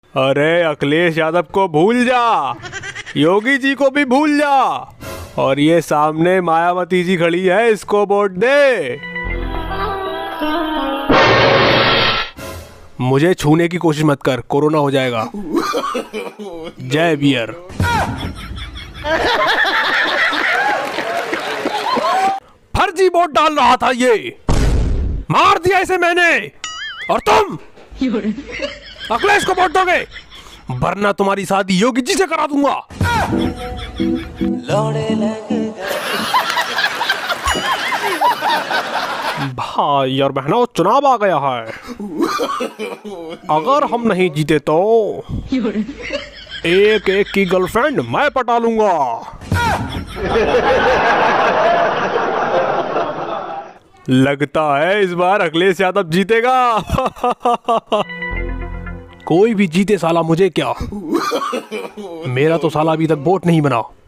अरे अखिलेश यादव को भूल जा, योगी जी को भी भूल जा, और ये सामने मायावती जी खड़ी है, इसको वोट दे। मुझे छूने की कोशिश मत कर, कोरोना हो जाएगा। जय बियर। फर्जी वोट डाल रहा था ये, मार दिया इसे मैंने, और तुम अखिलेश को वोट दोगे, वरना तुम्हारी शादी योगी जी से करा दूंगा। भाई और बहनों, चुनाव आ गया है। अगर हम नहीं जीते तो एक एक की गर्लफ्रेंड मैं पटा लूंगा। लगता है इस बार अखिलेश यादव जीतेगा। कोई भी जीते साला, मुझे क्या, मेरा तो साला अभी तक वोट नहीं बना।